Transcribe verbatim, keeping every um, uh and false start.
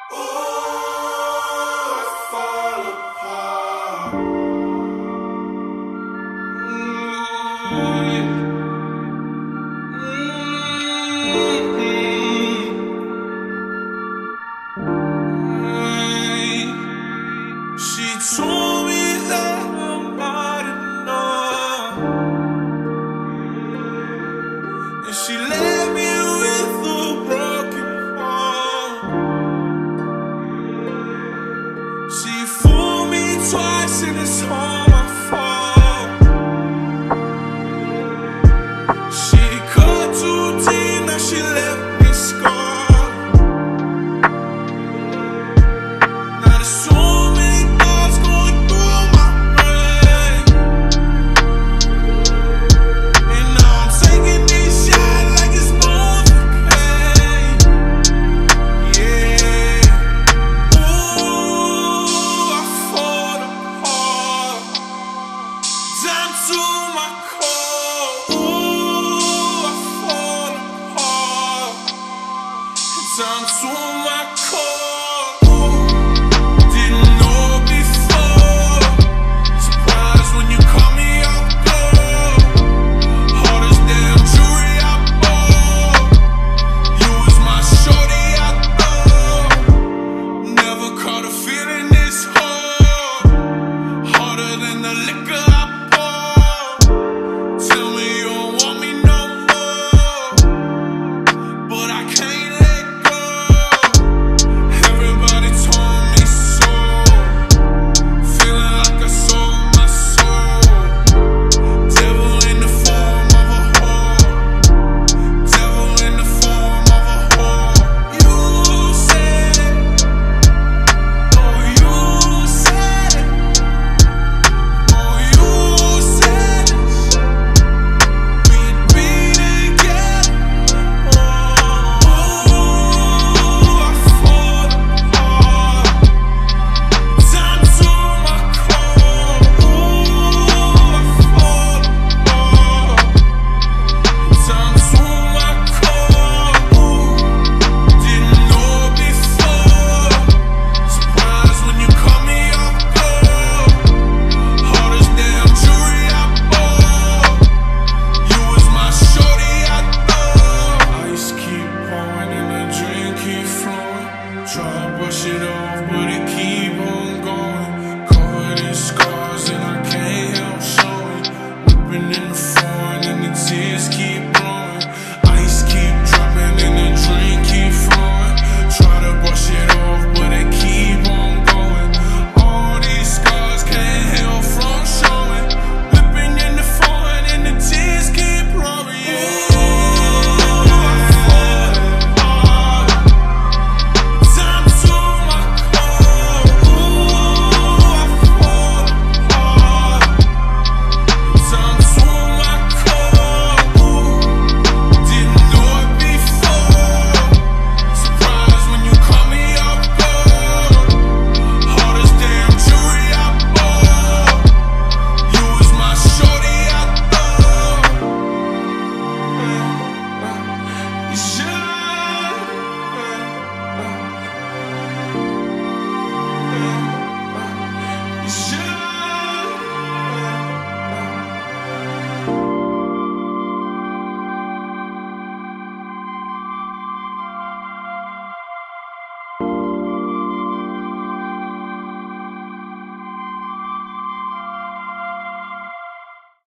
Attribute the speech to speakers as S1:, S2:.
S1: Told me that I'm not enough, and she left me with a broken heart. She fooled me twice and it's all my fault. She cut too deep, now she left me scarred. Now there's so many thoughts going through my brain, and now I'm taking these shots like it's Novocaine. Yeah. Ooh, I fall apart, down to my core. Ooh, I fall apart, down to my core. Feeling this hard, harder than the liquor